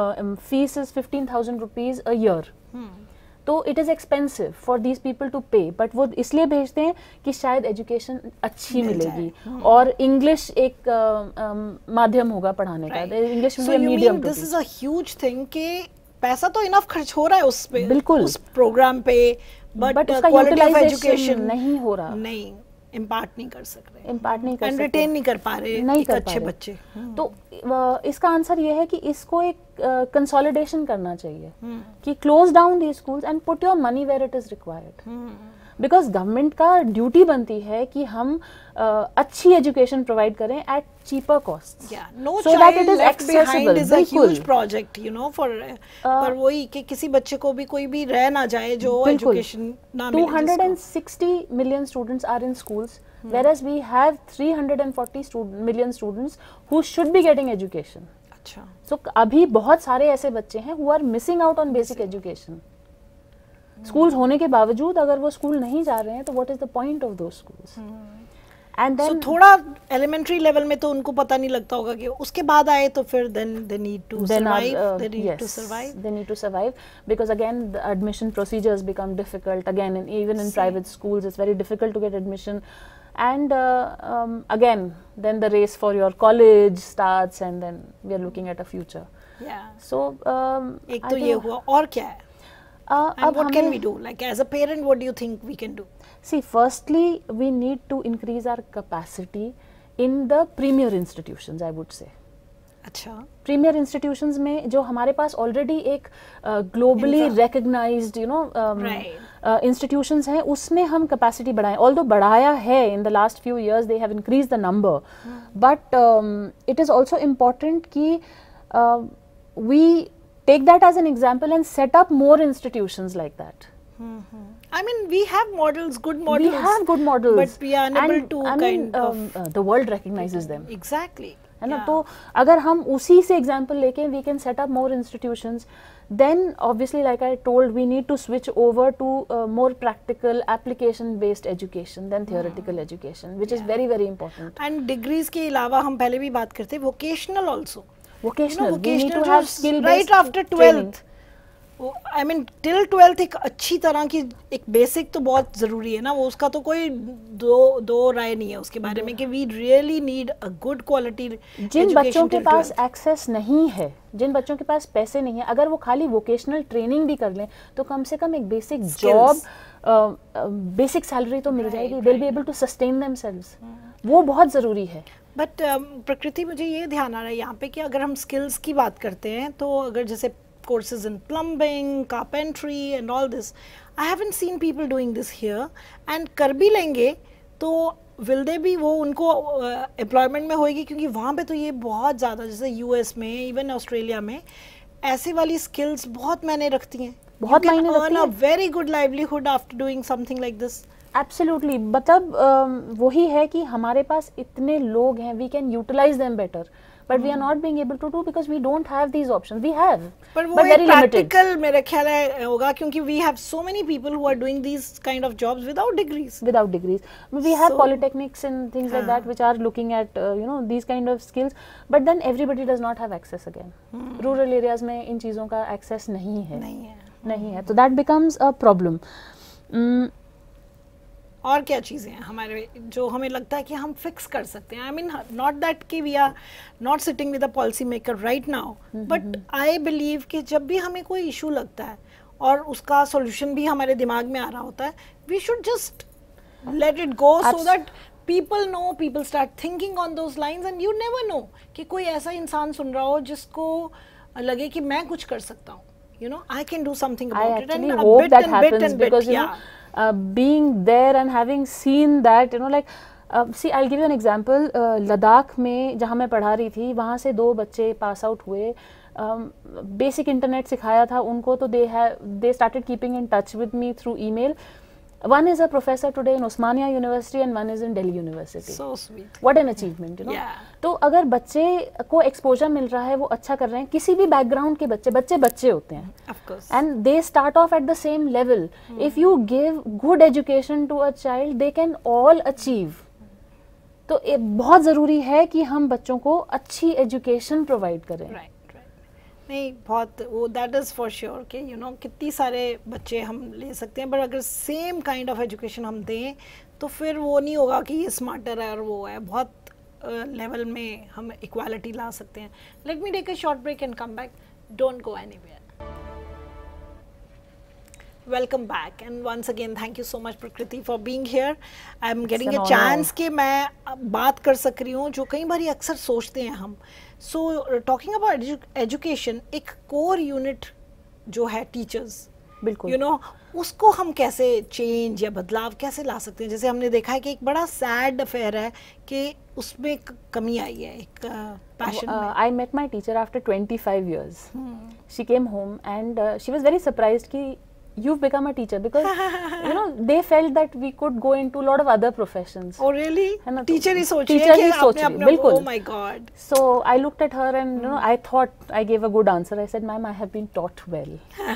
Speaker 2: fees is fifteen thousand rupees a year. तो it is expensive for these people to pay, but वो इसलिए भेजते हैं कि शायद एजुकेशन अच्छी मिलेगी और इंग्लिश एक माध्यम होगा पढ़ाने का, English medium.
Speaker 1: This is a huge thing कि पैसा तो इनफ खर्च हो रहा है उस पे,
Speaker 2: बिल्कुल,
Speaker 1: उस प्रोग्राम पे, बट
Speaker 2: उसका
Speaker 1: क्वालिटी ऑफ एजुकेशन
Speaker 2: नहीं हो रहा,
Speaker 1: नहीं इम्पार्ट नहीं कर सक रहे,
Speaker 2: इम्पार्ट नहीं कर सकते,
Speaker 1: रिटेन नहीं कर पा रहे
Speaker 2: नहीं
Speaker 1: एक
Speaker 2: कर
Speaker 1: अच्छे
Speaker 2: पा रहे।
Speaker 1: बच्चे।
Speaker 2: तो इसका आंसर ये है कि इसको एक कंसोलिडेशन uh, करना चाहिए कि close down the schools and put your money where it is required, because government का ड्यूटी बनती है कि हम uh, अच्छी एजुकेशन प्रोवाइड करें at cheaper cost,
Speaker 1: so that it is accessible. Is a huge project, you know, for पर वही कि किसी बच्चे को भी कोई भी रह ना जाए जो एजुकेशन ना मिले।
Speaker 2: two hundred sixty million students are in schools, hmm. whereas we have three hundred forty student, million students who should be getting education.
Speaker 1: अच्छा,
Speaker 2: so अभी बहुत सारे ऐसे बच्चे हैं who are missing out on basic education. Schools होने के बावजूद अगर वो स्कूल नहीं जा रहे हैं तो what is the point of those schools? And then
Speaker 1: थोड़ा एलिमेंट्री लेवल में तो उनको पता नहीं लगता होगा कि उसके बाद आए तो फिर then they need to survive, they need to survive,
Speaker 2: they need to survive because again the admission procedures become difficult again, in even in private schools it's very difficult to get admission, and uh, um, again then the race for your college starts and then we are looking at a future.
Speaker 1: Yeah,
Speaker 2: so um,
Speaker 1: एक तो ये हुआ, और क्या है?
Speaker 2: Uh,
Speaker 1: and what can we do? Like as a parent, what do you think we can do?
Speaker 2: See, firstly, we need to increase our capacity in the premier institutions, I would say.
Speaker 1: अच्छा,
Speaker 2: premier institutions में जो हमारे पास already एक globally recognised you know institutions हैं, उसमें हम capacity बढ़ाएं। ऑल्दो बढ़ाया है in the last few years, they have increase the number, but it is also important कि we take that as an example and set up more institutions like that.
Speaker 1: Mm-hmm. I mean, we have models, good models.
Speaker 2: We have good models,
Speaker 1: but we are unable
Speaker 2: and,
Speaker 1: to
Speaker 2: I
Speaker 1: kind
Speaker 2: mean, um,
Speaker 1: of.
Speaker 2: Uh, the world recognizes them.
Speaker 1: Exactly.
Speaker 2: है ना? तो अगर हम उसी से example लेके we can set up more institutions, then obviously, like I told, we need to switch over to uh, more practical, application-based education than theoretical mm. education, which yeah. is very, very important.
Speaker 1: And degrees के अलावा हम पहले भी बात करते, vocational also.
Speaker 2: Vocational,
Speaker 1: you know,
Speaker 2: we need to have skill based
Speaker 1: right after twelfth. I mean till twelfth एक अच्छी तरह की एक बेसिक तो बहुत जरूरी है ना, वो उसका तो कोई दो दो राय नहीं है उसके बारे में कि we really need a good quality education.
Speaker 2: जिन बच्चों के पास एक्सेस नहीं है, जिन बच्चों के पास पैसे नहीं है, अगर वो खाली वोकेशनल ट्रेनिंग भी कर लें तो कम से कम एक बेसिक जॉब, बेसिक सैलरी तो मिल जाएगी, they will be able to sustain themselves. वो बहुत जरूरी है।
Speaker 1: बट uh, प्रकृति, मुझे ये ध्यान आ रहा है यहाँ पे कि अगर हम स्किल्स की बात करते हैं तो अगर जैसे courses in plumbing, carpentry and all this, I haven't seen people doing this here, and कर भी लेंगे तो विल दे भी, वो उनको एम्प्लॉयमेंट uh, में होएगी, क्योंकि वहाँ पे तो ये बहुत ज़्यादा, जैसे यूएस में, इवन ऑस्ट्रेलिया में ऐसे वाली स्किल्स बहुत मायने रखती हैं,
Speaker 2: बहुत मायने रखती हैं,
Speaker 1: very good livelihood after doing something like this.
Speaker 2: Absolutely, मतलब uh, वही है कि हमारे पास इतने लोग हैं, we can utilise them better, but we are not being able to do because we don't have these options, we have
Speaker 1: but वो एक प्रैक्टिकल मेरे ख्याल है होगा, क्योंकि we have so many people who are doing these kind of jobs without degrees
Speaker 2: without degrees we have polytechnics and things like that which are looking at you know these kind of skills, but then everybody does not have access again. Rural areas में इन चीज़ों का access नहीं है,
Speaker 1: नहीं है
Speaker 2: नहीं है, तो दैट बिकम्स अ प्रॉब्लम।
Speaker 1: और क्या चीज़ें हैं हमारे जो हमें लगता है कि हम फिक्स कर सकते हैं? आई मीन नॉट दैट कि we are not sitting with a policy maker right now, but I believe कि जब भी हमें कोई इशू लगता है और उसका सॉल्यूशन भी हमारे दिमाग में आ रहा होता है, we should just let it go so that people know, people start thinking on those lines, and you never know कि कोई ऐसा इंसान सुन रहा हो जिसको लगे कि मैं कुछ कर सकता हूँ, you know, I can do something about
Speaker 2: I
Speaker 1: it, and
Speaker 2: actually
Speaker 1: a
Speaker 2: hope
Speaker 1: bit
Speaker 2: that
Speaker 1: and
Speaker 2: happens
Speaker 1: bit and bit,
Speaker 2: because you
Speaker 1: yeah.
Speaker 2: know uh, being there and having seen that, you know, like uh, see I'll give you an example. uh, Ladakh में जहाँ मैं पढ़ा रही थी, वहाँ से दो बच्चे पास आउट हुए, बेसिक um, इंटरनेट सिखाया था उनको, तो they have they started keeping in touch with me through email. One is a professor today in Osmania University and one is in Delhi University.
Speaker 1: So sweet.
Speaker 2: What an achievement, you know.
Speaker 1: Yeah.
Speaker 2: तो अगर बच्चे को exposure मिल रहा है, वो अच्छा कर रहे हैं, किसी भी बैकग्राउंड के बच्चे बच्चे बच्चे होते हैं,
Speaker 1: of course,
Speaker 2: and they start off at the same level. hmm. If you give good education to a child, they can all achieve. तो ये बहुत ज़रूरी है कि हम बच्चों को अच्छी एजुकेशन प्रोवाइड करें।
Speaker 1: right. नहीं, बहुत वो दैट इज़ फॉर श्योर कि यू नो कितनी सारे बच्चे हम ले सकते हैं, बट अगर सेम काइंड ऑफ एजुकेशन हम दें तो फिर वो नहीं होगा कि ये स्मार्टर है और वो है, बहुत लेवल uh, में हम इक्वालिटी ला सकते हैं। Let me take a short break and come back, don't go anywhere. Welcome back and once again thank you so much Prakriti for being here. I am getting a chance कि मैं बात कर सक रही हूँ जो कई बार अक्सर सोचते हैं हम। सो टॉकिंग अबाउट एजुकेशन, एक कोर यूनिट जो है टीचर्स,
Speaker 2: बिल्कुल,
Speaker 1: यू you नो know, उसको हम कैसे चेंज या बदलाव कैसे ला सकते हैं? जैसे हमने देखा है कि एक बड़ा सैड अफेयर है कि उसमें कमी आई है एक पैशन में।
Speaker 2: I met my teacher after twenty-five years. She came home and uh, she was very surprised कि you've become a teacher, because you know they felt that we could go into a lot of other professions.
Speaker 1: Oh really? Teacher ही सोच
Speaker 2: teacher ही सोच रही, बिल्कुल।
Speaker 1: Oh my God.
Speaker 2: So I looked at her and you know I thought I gave a good answer. I said, "Ma'am, I have been taught well,"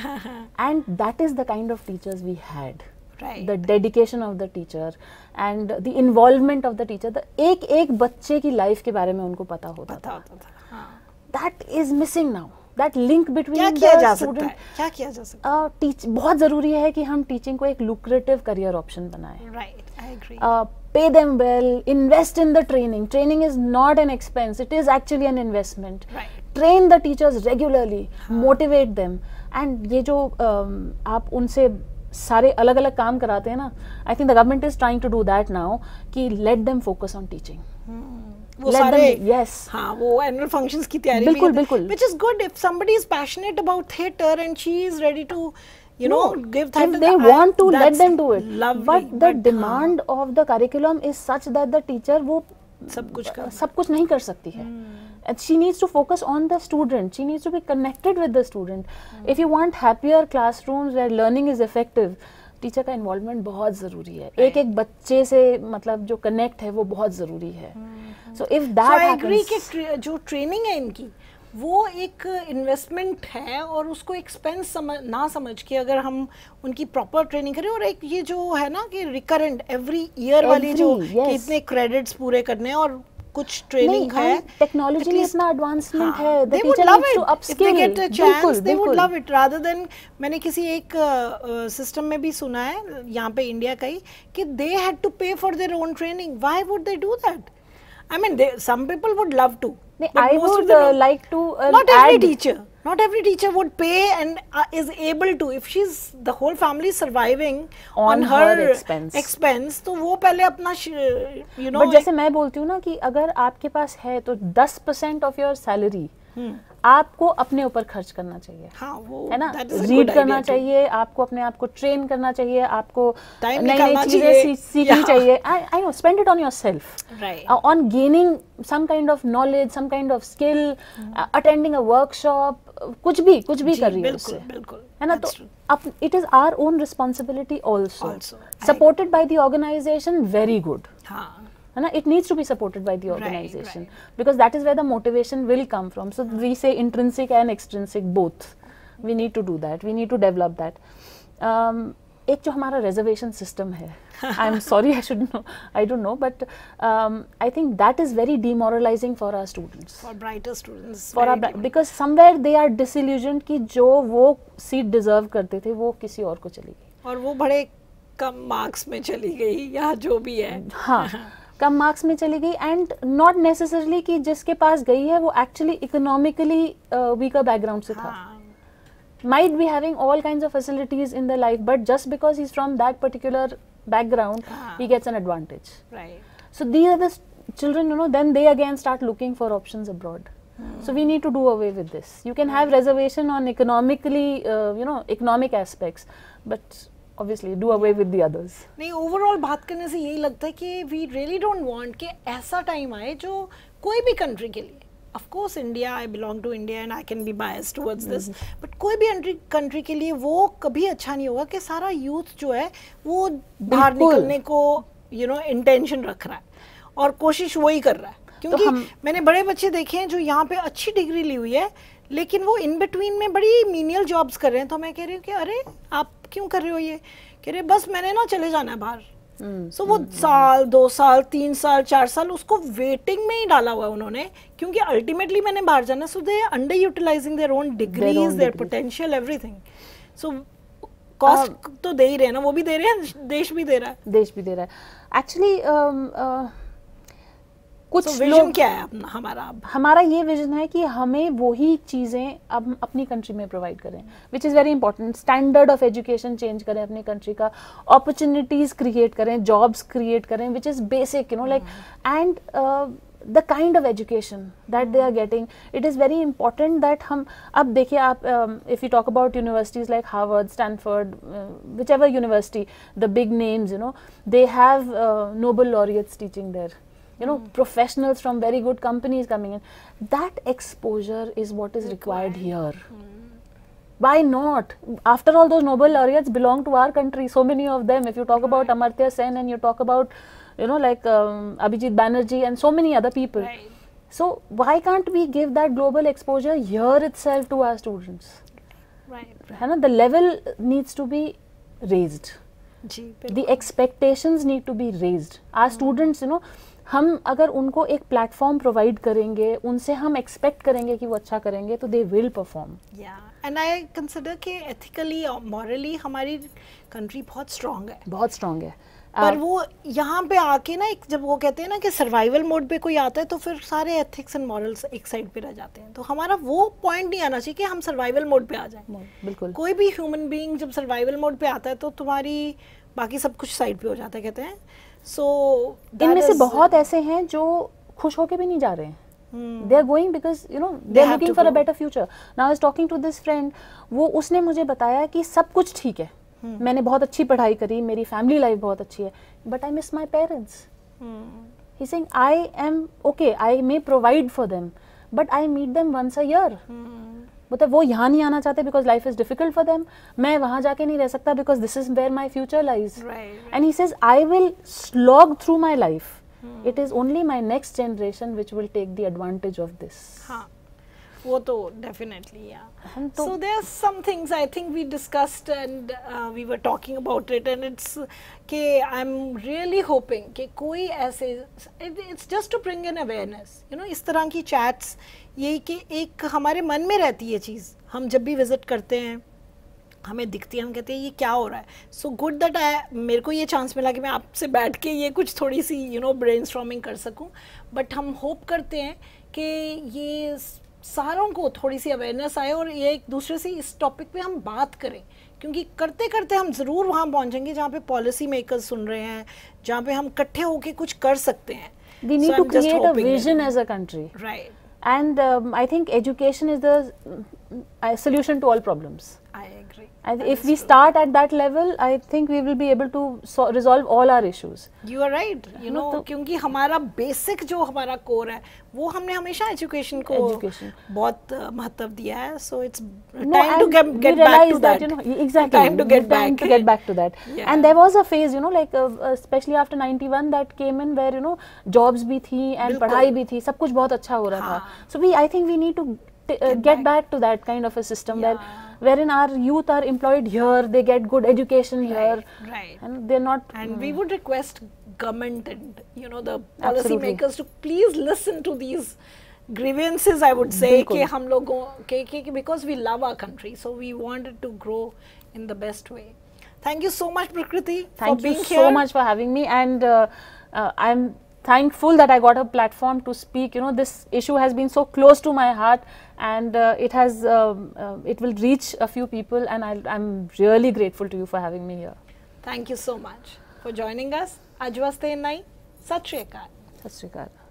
Speaker 2: and that is the kind of teachers we had.
Speaker 1: Right.
Speaker 2: The dedication of the teacher and the involvement of the teacher. The एक एक बच्चे की life के बारे में उनको पता होता
Speaker 1: पता
Speaker 2: था।
Speaker 1: होता था। हाँ।
Speaker 2: That is missing now. That link between
Speaker 1: क्या
Speaker 2: the
Speaker 1: किया जा
Speaker 2: student,
Speaker 1: सकता है? क्या किया जा सकता है?
Speaker 2: uh, teach, बहुत ज़रूरी है कि हम टीचिंग को एक lucrative career option बनाएं।
Speaker 1: Right, I agree.
Speaker 2: Uh, pay them well, invest in the training. Training is not an expense; it is actually an investment.
Speaker 1: Right.
Speaker 2: Train the teachers regularly, motivate them, and ये जो um, आप उनसे सारे अलग अलग काम कराते हैं ना, I think the government is trying to do that now, कि let them focus on teaching.
Speaker 1: Hmm. वो
Speaker 2: Let
Speaker 1: सारे
Speaker 2: them, yes,
Speaker 1: हाँ, वो एनुअल फंक्शंस की तैयारी
Speaker 2: बिल्कुल
Speaker 1: भी
Speaker 2: बिल्कुल,
Speaker 1: which is good if somebody is passionate about theater and she is ready to you know
Speaker 2: no,
Speaker 1: give theater,
Speaker 2: if they want to let them do it,
Speaker 1: lovely,
Speaker 2: but the
Speaker 1: but,
Speaker 2: demand हाँ, of the curriculum is such that the teacher वो
Speaker 1: सब कुछ कर
Speaker 2: सब कुछ नहीं कर सकती है। And she needs to focus on the student. She needs to be connected with the student. Hmm. If you want happier classrooms where learning is effective, teacher का इन्वॉल्वमेंट बहुत ज़रूरी है। right. एक एक बच्चे से मतलब जो कनेक्ट है वो बहुत ज़रूरी है। सो इफ दैट हैपेंस,
Speaker 1: कि जो ट्रेनिंग है इनकी वो एक इन्वेस्टमेंट है और उसको एक्सपेंस समझ ना समझ के अगर हम उनकी प्रॉपर ट्रेनिंग करें, और एक ये जो है ना कि रिकरेंट एवरी ईयर वाली जो yes. कि इतने क्रेडिट्स पूरे करने और कुछ ट्रेनिंग है,
Speaker 2: टेक्नोलॉजी में इतना एडवांसमेंट है,
Speaker 1: the teacher needs to upskill, if they get a chance they would love it, rather than मैंने किसी एक सिस्टम में भी सुना है यहाँ पे इंडिया का ही कि they had to pay for their own training. Why would they do that? I mean they, some people would love to,
Speaker 2: I would uh, like to uh,
Speaker 1: not
Speaker 2: add,
Speaker 1: every teacher, not every teacher would pay and uh, is able to, if she's the whole family surviving on,
Speaker 2: on
Speaker 1: her,
Speaker 2: her expense
Speaker 1: expense तो वो पहले अपना you know.
Speaker 2: But जैसे मैं बोलती हूँ ना कि अगर आपके पास है तो दस परसेंट ऑफ योर सैलरी आपको अपने ऊपर खर्च करना चाहिए,
Speaker 1: हाँ, वो
Speaker 2: है ना, रीड करना चाहिए, आपको अपने आप को ट्रेन करना चाहिए, आपको नई नई चीजें सीखनी चाहिए. I know, spend it on yourself, on gaining some kind of knowledge, some kind of skill, attending a workshop, कुछ भी कुछ भी कर रही है उससे, है ना. तो अब it is our own responsibility also, supported by the organization, very good, है ना. It needs to be supported by the organization, right, right. because that is where the motivation will come from. So we say intrinsic and extrinsic both. We need to do that. We need to develop that. Um, एक जो हमारा reservation system है, I'm sorry, I should know, I don't know, but um, I think that is very demoralizing for our students.
Speaker 1: For brighter students.
Speaker 2: For our, because somewhere they are disillusioned कि जो वो seat deserve करते थे वो किसी और को चली गई.
Speaker 1: और वो बड़े कम marks में चली गई या जो भी है.
Speaker 2: हाँ. कम मार्क्स में चली गई, एंड नॉट नेसेसरली कि जिसके पास गई है वो एक्चुअली इकोनॉमिकली वीकर बैकग्राउंड से था, might be having all kinds of facilities in the life, but just because he is from that particular background he gets an advantage. So these are the children, you know, then they again start looking for options abroad. So we need to do away with this. You can have reservation on economically, uh, you know, economic aspects, but obviously do away with the others.
Speaker 1: नहीं, overall बात करने से यही लगता है कि we really don't want कि ऐसा टाइम आए जो कोई भी कंट्री के लिए, of course India, I belong to India and I can be biased towards this, but कोई भी कंट्री के लिए वो कभी अच्छा नहीं होगा कि सारा यूथ जो है वो बाहर निकलने को you know इंटेंशन रख रहा है और कोशिश वही कर रहा है. क्योंकि तो मैंने बड़े बच्चे देखे हैं जो यहाँ पे अच्छी डिग्री ली हुई है लेकिन वो इन बिटवीन में बड़ी मीनियल जॉब्स कर रहे हैं. तो मैं कह रही हूँ कि अरे आप क्यों कर रहे हो ये? कह रहे बस मैंने ना चले जाना है बाहर. सो mm, so, वो mm, साल दो साल तीन साल चार साल उसको वेटिंग में ही डाला हुआ है उन्होंने, क्योंकि अल्टीमेटली मैंने बाहर जाना. So they under utilizing their own degrees, their potential, everything. So cost तो दे ही रहे हैं ना, वो भी दे रहे हैं, देश भी दे रहा है,
Speaker 2: देश भी दे रहा है एक्चुअली. कुछ
Speaker 1: so, विजन क्या है अपना हमारा?
Speaker 2: हमारा ये विजन है कि हमें वही चीज़ें अब अपनी कंट्री में प्रोवाइड करें, which is very important. Standard of education change करें अपनी कंट्री का, अपॉर्चुनिटीज़ क्रिएट करें, जॉब्स क्रिएट करें, which is basic, you know, like, and the kind of education that they are getting, it is very important that हम अब देखिए आप, um, if you talk about universities like Harvard, Stanford, uh, whichever university, the big names, you know, they have uh, Nobel laureates teaching there, you know, mm. professionals from very good companies coming in. That exposure is what is required here. Mm. Why not? After all, those Nobel laureates belong to our country, so many of them. If you talk right. about Amartya Sen and you talk about, you know, like um, Abhijit Banerjee and so many other people. Right. So why can't we give that global exposure here itself to our students?
Speaker 1: Right.
Speaker 2: right. The level needs to be raised.
Speaker 1: Ji,
Speaker 2: the expectations need to be raised. Our hmm. students, you know, हम अगर उनको एक platform provide करेंगे, उनसे हम expect करेंगे कि वो अच्छा करेंगे, तो दे विल परफॉर्म.
Speaker 1: या एंड आई कंसिडर कि एथिकली और मॉरली हमारी कंट्री बहुत स्ट्रांग है,
Speaker 2: बहुत स्ट्रांग है.
Speaker 1: पर वो यहाँ पे आके ना, एक जब वो कहते हैं ना कि सर्वाइवल मोड पे कोई आता है तो फिर सारे एथिक्स एंड मॉरल्स एक साइड पे रह जाते हैं. तो हमारा वो पॉइंट नहीं आना चाहिए कि हम सर्वाइवल मोड पे आ जाएं.
Speaker 2: बिल्कुल.
Speaker 1: कोई भी ह्यूमन बीइंग जब सर्वाइवल मोड पे आता है तो तुम्हारी बाकी सब कुछ साइड पे हो जाता है, कहते हैं. सो so,
Speaker 2: इनमें से बहुत ऐसे हैं जो खुश होके भी नहीं जा रहे हैं. Hmm. They are going because, you know, they, they are looking for go. a better future. Now I was talking to this friend, वो उसने मुझे बताया कि सब कुछ ठीक है, hmm. मैंने बहुत अच्छी पढ़ाई करी, मेरी फैमिली लाइफ बहुत अच्छी है, but I miss my parents. Hmm. He's saying I am okay, I may provide for them, but I meet them once a year. Hmm. मतलब वो यहाँ नहीं आना चाहते because life is difficult for them. मैं वहाँ जाके नहीं रह सकता because this is where my future lies.
Speaker 1: Right, right.
Speaker 2: And he says I will slog through my life. Hmm. It is only my next generation which will take the advantage of this.
Speaker 1: हाँ, वो तो definitely, yeah. So there are some things I think we discussed and uh, we were talking about it, and it's कि I'm really hoping कि कोई ऐसे, it's just to bring in awareness, you know, इस तरह की chats, यही कि एक हमारे मन में रहती है चीज़, हम जब भी विजिट करते हैं हमें दिखती है, हम कहते हैं ये क्या हो रहा है. सो गुड दैट आई, मेरे को ये चांस मिला कि मैं आपसे बैठ के ये कुछ थोड़ी सी, यू नो, ब्रेनस्टॉर्मिंग कर सकूं. बट हम होप करते हैं कि ये सारों को थोड़ी सी अवेयरनेस आए और ये एक दूसरे से इस टॉपिक पे हम बात करें, क्योंकि करते करते हम ज़रूर वहाँ पहुँचेंगे जहाँ पे पॉलिसी मेकर्स सुन रहे हैं, जहाँ पे हम इकट्ठे होके कुछ कर सकते हैं.
Speaker 2: We need
Speaker 1: so
Speaker 2: to create a vision as a country.
Speaker 1: Right.
Speaker 2: And um, I think education is the uh, solution to all problems.
Speaker 1: I agree.
Speaker 2: And if we start at that level, I think we will be able to so resolve all our issues.
Speaker 1: You are right. You know, तो, क्योंकि हमारा basic जो हमारा core है, वो हमने हमेशा education को
Speaker 2: education.
Speaker 1: बहुत महत्व दिया है. So it's time
Speaker 2: no,
Speaker 1: to get, get back to that.
Speaker 2: that. You know, exactly.
Speaker 1: Time to get
Speaker 2: time
Speaker 1: back.
Speaker 2: to get back to that.
Speaker 1: Yeah.
Speaker 2: And there was a phase, you know, like uh, especially after ninety-one that came in where you know jobs भी थी and पढ़ाई भी थी, सब कुछ बहुत अच्छा हो रहा था. So we, I think we need to t uh, get, get back. back to that kind of a system yeah. where. wherein our youth are employed here, they get good education here,
Speaker 1: right, right.
Speaker 2: and they're not.
Speaker 1: And
Speaker 2: mm,
Speaker 1: we would request government and you know the policy makers to please listen to these grievances. I would say कि हम लोगों के के because we love our country, so we wanted to grow in the best way. Thank you so much, Prakriti,
Speaker 2: Thank
Speaker 1: for being
Speaker 2: you
Speaker 1: here.
Speaker 2: so much for having me, and uh, uh, I'm thankful that I got a platform to speak. You know, this issue has been so close to my heart, and uh, it has um, uh, it will reach a few people, and I'll, I'm really grateful to you for having me here.
Speaker 1: Thank you so much for joining us. Aj waste innai. Sat Shri Akal.
Speaker 2: Sat Shri Akal.